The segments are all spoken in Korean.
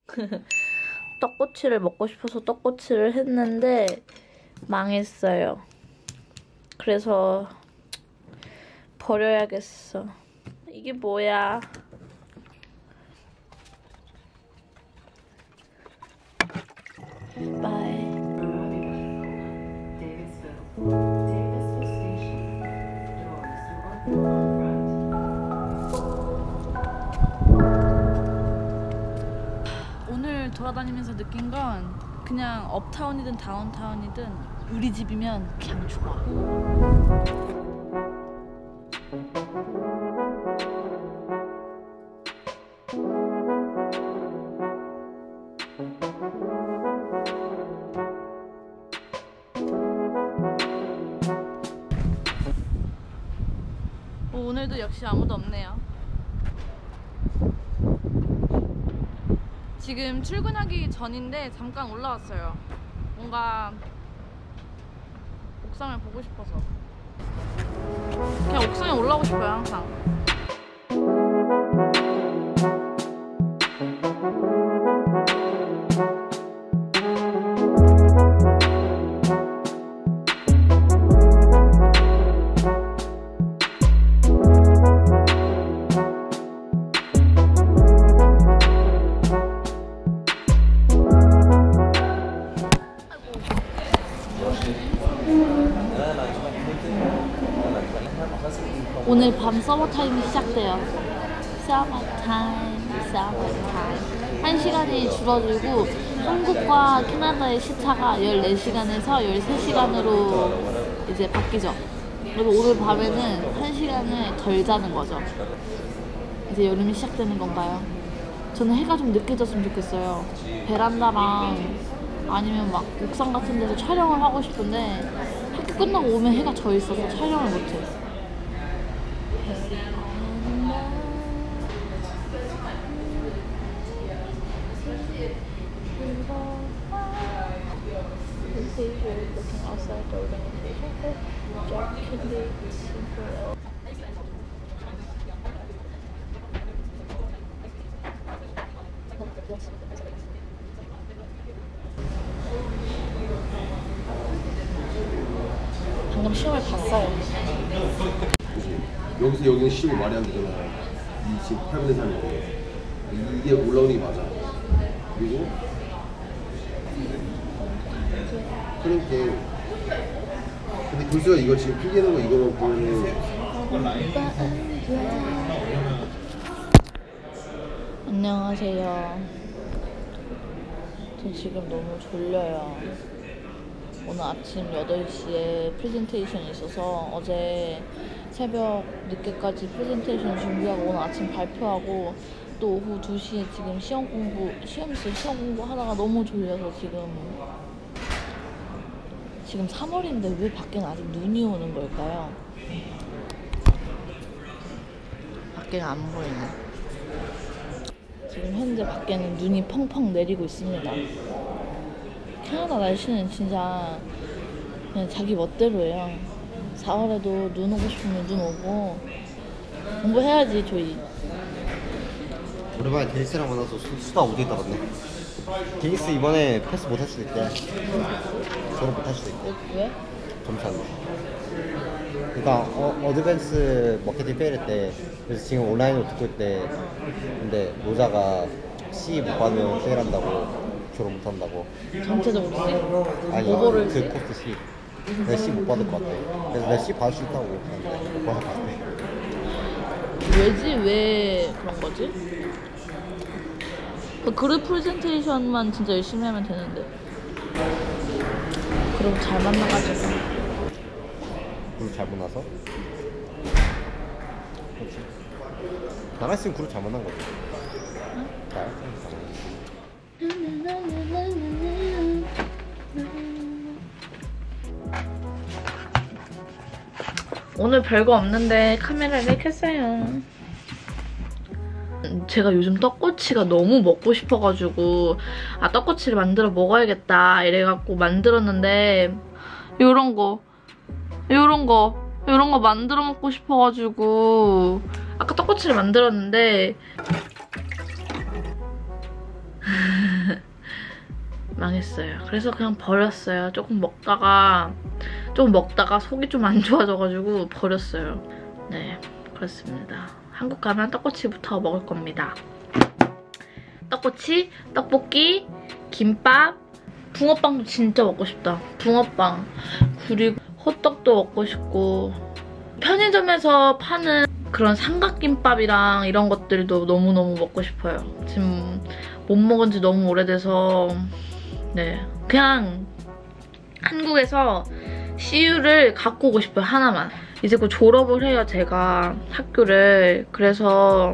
떡꼬치를 먹고 싶어서 떡꼬치를 했는데 망했어요. 그래서 버려야겠어. 이게 뭐야? 바이. 오늘 돌아다니면서 느낀 건 그냥 업타운이든 다운타운이든 우리 집이면 그냥 좋아. 오늘도 역시 아무도 없네요. 지금 출근하기 전인데 잠깐 올라왔어요. 뭔가 옥상을 보고 싶어서. 그냥 옥상에 올라오고 싶어요, 항상. 오늘 밤 서머타임이 시작돼요. 서머타임. 1시간이 줄어들고 한국과 캐나다의 시차가 14시간에서 13시간으로 이제 바뀌죠. 그리고 오늘 밤에는 1시간을 덜 자는 거죠. 이제 여름이 시작되는 건가요? 저는 해가 좀 늦게 졌으면 좋겠어요. 베란다랑 아니면 막 옥상 같은 데서 촬영을 하고 싶은데 학교 끝나고 오면 해가 져 있어서 촬영을 못해. 방금 시험을 봤어요. 여기서 여기는 시험이 말이 안 되잖아. 이 지금 8분의 3인데 이게 올라오는 게 맞아. 그리고 그렇게 근데 교수가 이거 지금 필기하는 거 이거만 보면은 안녕하세요. 저 지금 너무 졸려요. 오늘 아침 8시에 프레젠테이션이 있어서 어제 새벽 늦게까지 프레젠테이션 준비하고 오늘 아침 발표하고 또 오후 2시에 지금 시험 공부 하다가 너무 졸려서 지금 3월인데 왜 밖에는 아직 눈이 오는 걸까요? 밖에가 안 보이네. 지금 현재 밖에는 눈이 펑펑 내리고 있습니다. 캐나다 날씨는 진짜 그냥 자기 멋대로예요. 4월에도 눈 오고 싶으면 눈 오고 공부해야지 저희. 오랜만에 데니스랑 만나서 수다 오지게 떨었네. 데니스 이번에 패스 못 할 수도 있대. 졸업 못 할 수도 있대. 왜? 점수하는. 그러니까 어드밴스 마케팅 페일했대. 그래서 지금 온라인으로 듣고 있대. 근데 노자가 C 못 받으면 페일한다고. 졸업 못 한다고. 전체적으로 C? 아니 오버를 그 C? 코스 C. 내가 C 못 받을 것 같아. 그래서 내가 C 받을 수 있다고 했는데 못 받을 것 같아. 왜지? 왜 그런 거지? 그 그룹 프레젠테이션만 진짜 열심히 하면 되는데. 그럼 잘 만나가지고. 그룹 잘 만나서? 그렇지. 나랑 있으면 그룹 잘 만난 거지. 응? 나랑 있으면 잘 만난 거지. 오늘 별거 없는데 카메라를 켰어요. 제가 요즘 떡꼬치가 너무 먹고 싶어가지고 떡꼬치를 만들어 먹어야겠다 이래갖고 만들었는데 요런 거 만들어 먹고 싶어가지고 아까 떡꼬치를 만들었는데 망했어요. 그래서 그냥 버렸어요. 조금 먹다가 속이 좀 안 좋아져가지고 버렸어요. 네, 그렇습니다. 한국 가면 떡꼬치부터 먹을 겁니다. 떡꼬치, 떡볶이, 김밥, 붕어빵도 진짜 먹고 싶다. 붕어빵. 그리고 호떡도 먹고 싶고, 편의점에서 파는 그런 삼각김밥이랑 이런 것들도 너무너무 먹고 싶어요. 지금 못 먹은 지 너무 오래돼서 네, 그냥 한국에서 CU를 갖고 오고 싶어요. 하나만. 이제 곧 졸업을 해요, 제가 학교를. 그래서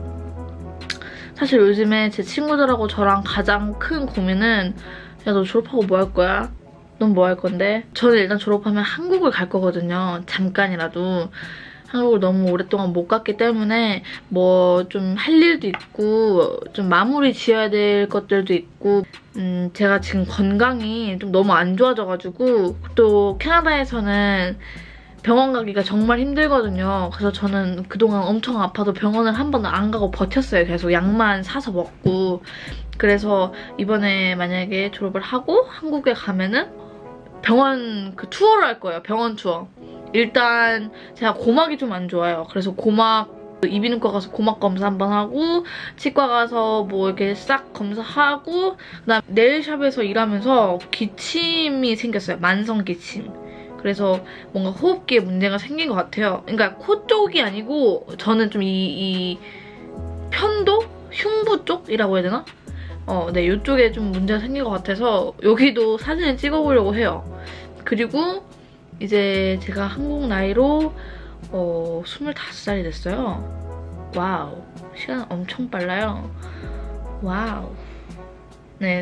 사실 요즘에 제 친구들하고 저랑 가장 큰 고민은 야, 너 졸업하고 뭐 할 거야? 넌 뭐 할 건데? 저는 일단 졸업하면 한국을 갈 거거든요. 잠깐이라도. 한국을 너무 오랫동안 못 갔기 때문에 뭐 좀 할 일도 있고 좀 마무리 지어야 될 것들도 있고 제가 지금 건강이 좀 너무 안 좋아져가지고 또 캐나다에서는 병원 가기가 정말 힘들거든요. 그래서 저는 그동안 엄청 아파도 병원을 한 번도 안 가고 버텼어요. 계속 약만 사서 먹고. 그래서 이번에 만약에 졸업을 하고 한국에 가면은 병원 그 투어를 할 거예요. 병원 투어. 일단 제가 고막이 좀 안 좋아요. 그래서 고막 이비인후과 가서 고막 검사 한번 하고 치과 가서 뭐 이렇게 싹 검사하고 그다음 네일샵에서 일하면서 기침이 생겼어요. 만성 기침. 그래서 뭔가 호흡기에 문제가 생긴 것 같아요. 그러니까 코 쪽이 아니고 저는 좀 이 편도? 흉부 쪽이라고 해야 되나? 네, 이쪽에 좀 문제가 생긴 것 같아서 여기도 사진을 찍어보려고 해요. 그리고 이제 제가 한국 나이로 25살이 됐어요. 와우. 시간 엄청 빨라요. 와우. 네,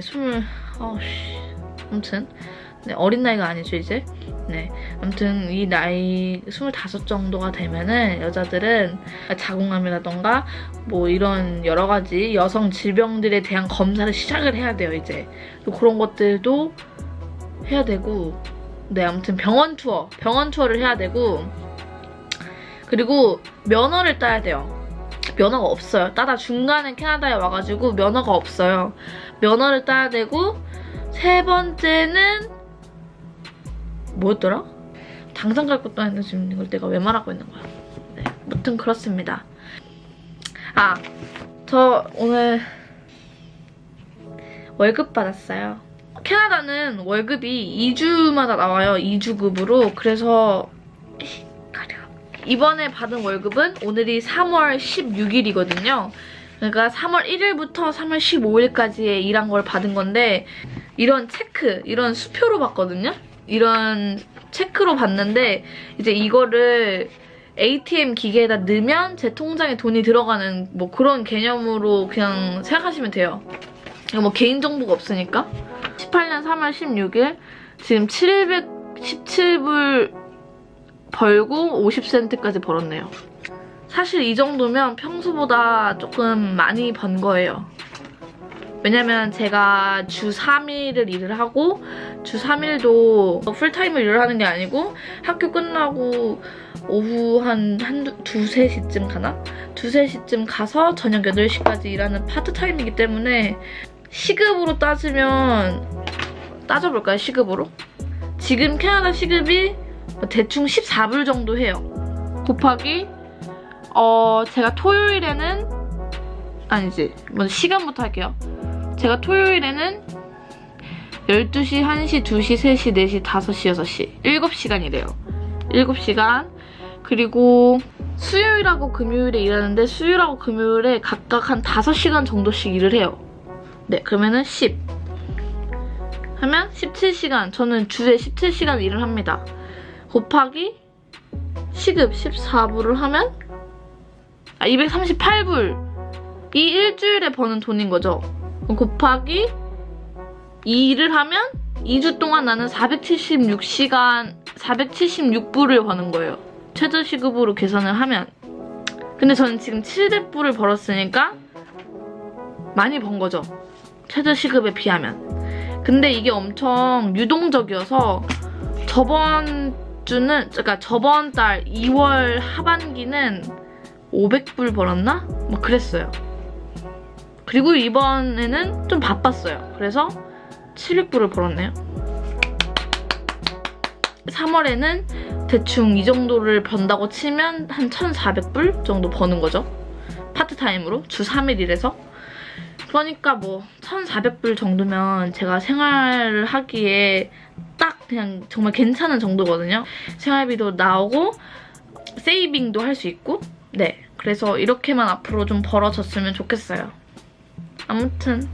아무튼 네, 어린 나이가 아니죠, 이제. 네, 아무튼 이 나이 25 정도가 되면은 여자들은 자궁암이라던가 뭐 이런 여러 가지 여성 질병들에 대한 검사를 시작을 해야 돼요, 이제. 또 그런 것들도 해야 되고 네, 아무튼 병원 투어를 해야 되고 그리고 면허를 따야 돼요. 면허가 없어요. 따다 중간에 캐나다에 와가지고 면허가 없어요. 면허를 따야 되고 세 번째는 뭐였더라? 당장 갈 것도 아닌데 지금 이걸 내가 왜 말하고 있는 거야. 네, 아무튼 그렇습니다. 아, 저 오늘 월급 받았어요. 캐나다는 월급이 2주마다 나와요. 2주급으로. 그래서 이번에 받은 월급은 오늘이 3월 16일이거든요. 그러니까 3월 1일부터 3월 15일까지의 일한 걸 받은 건데 이런 체크, 이런 수표로 받거든요. 이런 체크로 받는데 이제 이거를 ATM 기계에다 넣으면 제 통장에 돈이 들어가는 뭐 그런 개념으로 그냥 생각하시면 돼요. 뭐 개인정보가 없으니까. 18년 3월 16일 지금 717불 벌고 50센트까지 벌었네요. 사실 이 정도면 평소보다 조금 많이 번 거예요. 왜냐면 제가 주 3일을 일을 하고 주 3일도 풀타임을 일을 하는 게 아니고 학교 끝나고 오후 한 2, 3시쯤 가나? 2, 3시쯤 가서 저녁 8시까지 일하는 파트타임이기 때문에 시급으로 따져볼까요? 시급으로? 지금 캐나다 시급이 대충 14불 정도 해요. 곱하기 제가 토요일에는 아니지, 먼저 시간부터 할게요. 제가 토요일에는 12시, 1시, 2시, 3시, 4시, 5시, 6시 7시간이래요. 7시간. 그리고 수요일하고 금요일에 일하는데 수요일하고 금요일에 각각 한 5시간 정도씩 일을 해요. 네, 그러면은 10 하면 17시간. 저는 주에 17시간 일을 합니다. 곱하기 시급 14불을 하면 238불. 이 일주일에 버는 돈인 거죠. 곱하기 2일을 하면 2주 동안 나는 476시간, 476불을 버는 거예요. 최저시급으로 계산을 하면. 근데 저는 지금 700불을 벌었으니까 많이 번 거죠. 최저시급에 비하면. 근데 이게 엄청 유동적이어서 저번 달 2월 하반기는 500불 벌었나? 막 그랬어요. 그리고 이번에는 좀 바빴어요. 그래서 700불을 벌었네요. 3월에는 대충 이 정도를 번다고 치면 한 1,400불 정도 버는 거죠. 파트타임으로 주 3일 일해서. 그러니까 뭐 1,400불 정도면 제가 생활을 하기에 딱 그냥 정말 괜찮은 정도거든요. 생활비도 나오고 세이빙도 할 수 있고. 네, 그래서 이렇게만 앞으로 좀 벌어졌으면 좋겠어요. 아무튼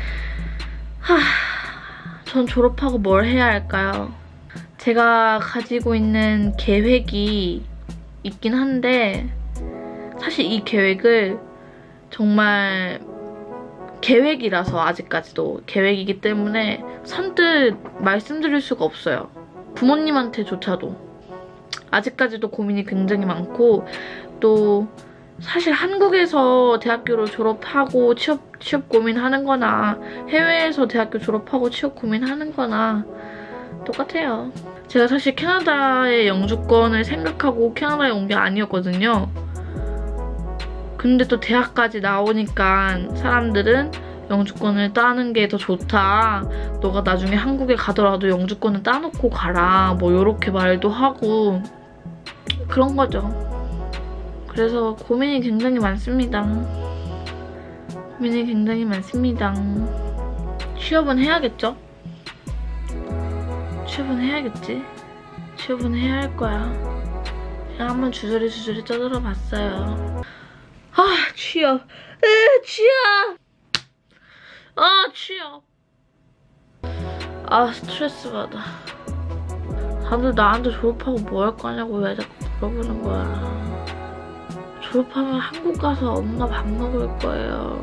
전 졸업하고 뭘 해야 할까요? 제가 가지고 있는 계획이 있긴 한데 사실 이 계획을 정말 계획이라서 아직까지도 계획이기 때문에 선뜻 말씀드릴 수가 없어요. 부모님한테조차도. 아직까지도 고민이 굉장히 많고 또 사실 한국에서 대학교를 졸업하고 취업 고민하는 거나 해외에서 대학교 졸업하고 취업 고민하는 거나 똑같아요. 제가 사실 캐나다의 영주권을 생각하고 캐나다에 온 게 아니었거든요. 근데 또 대학까지 나오니까 사람들은 영주권을 따는 게 더 좋다. 너가 나중에 한국에 가더라도 영주권을 따놓고 가라. 뭐 이렇게 말도 하고 그런 거죠. 그래서 고민이 굉장히 많습니다. 고민이 굉장히 많습니다. 취업은 해야겠죠? 취업은 해야겠지? 취업은 해야 할 거야. 제가 한번 주저리 짜들어 봤어요. 취업. 취업. 취업. 스트레스 받아. 다들 나한테 졸업하고 뭐 할 거냐고 왜 자꾸 물어보는 거야. 졸업하면 한국 가서 엄마 밥 먹을 거예요.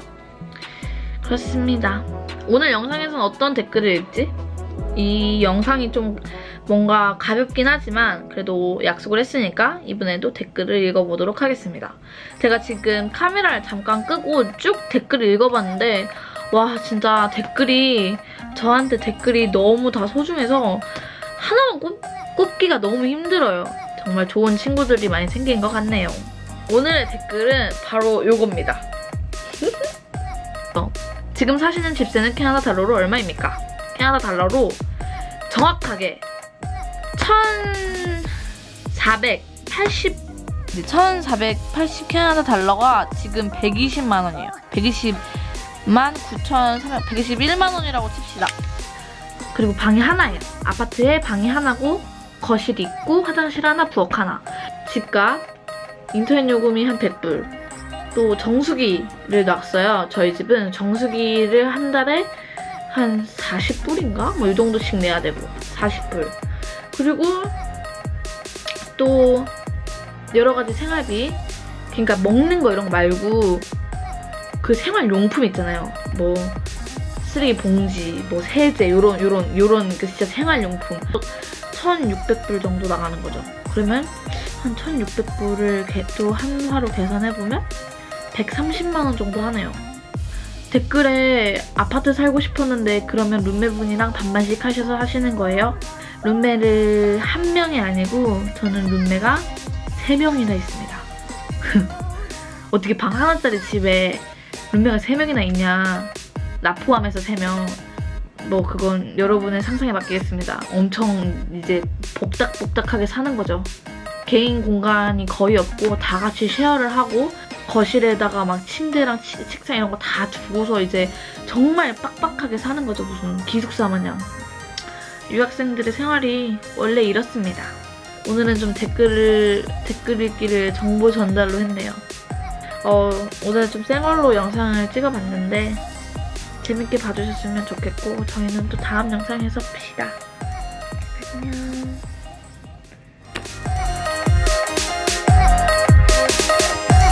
그렇습니다. 오늘 영상에서는 어떤 댓글을 읽지? 이 영상이 좀 뭔가 가볍긴 하지만 그래도 약속을 했으니까 이번에도 댓글을 읽어보도록 하겠습니다. 제가 지금 카메라를 잠깐 끄고 쭉 댓글을 읽어봤는데 와 진짜 저한테 댓글이 너무 다 소중해서 하나만 꼽기가 너무 힘들어요. 정말 좋은 친구들이 많이 생긴 것 같네요. 오늘의 댓글은 바로 요겁니다. 지금 사시는 집세는 캐나다 달러로 얼마입니까? 캐나다 달러로 정확하게 1,480 캐나다 달러가 지금 120만 원이에요. 121만 원이라고 칩시다. 그리고 방이 하나예요. 아파트에 방이 하나고 거실이 있고 화장실 하나, 부엌 하나. 집값, 인터넷 요금이 한 100불. 또 정수기를 놨어요. 저희 집은 정수기를 한 달에 한 40불인가? 뭐 이 정도씩 내야 되고 40불. 그리고 또 여러 가지 생활비. 그러니까 먹는 거 이런 거 말고 그 생활용품 있잖아요. 뭐 쓰레기 봉지, 뭐 세제 요런 그 진짜 생활용품 1,600불 정도 나가는 거죠. 그러면 한 1,600불을 또 한화로 계산해보면 130만 원 정도 하네요. 댓글에 아파트 살고 싶었는데 그러면 룸메분이랑 반반씩 하셔서 하시는 거예요? 룸메를 한 명이 아니고 저는 룸메가 3명이나 있습니다. 어떻게 방 하나짜리 집에 룸메가 3명이나 있냐. 나 포함해서 3명. 뭐 그건 여러분의 상상에 맡기겠습니다. 엄청 이제 복닥복닥하게 사는 거죠. 개인 공간이 거의 없고 다 같이 쉐어를 하고 거실에다가 막 침대랑 책상 이런 거 다 두고서 이제 정말 빡빡하게 사는 거죠. 무슨 기숙사 마냥. 유학생들의 생활이 원래 이렇습니다. 오늘은 좀 댓글 읽기를 정보 전달로 했네요. 오늘 좀 생얼로 영상을 찍어봤는데 재밌게 봐주셨으면 좋겠고 저희는 또 다음 영상에서 봅시다. 안녕.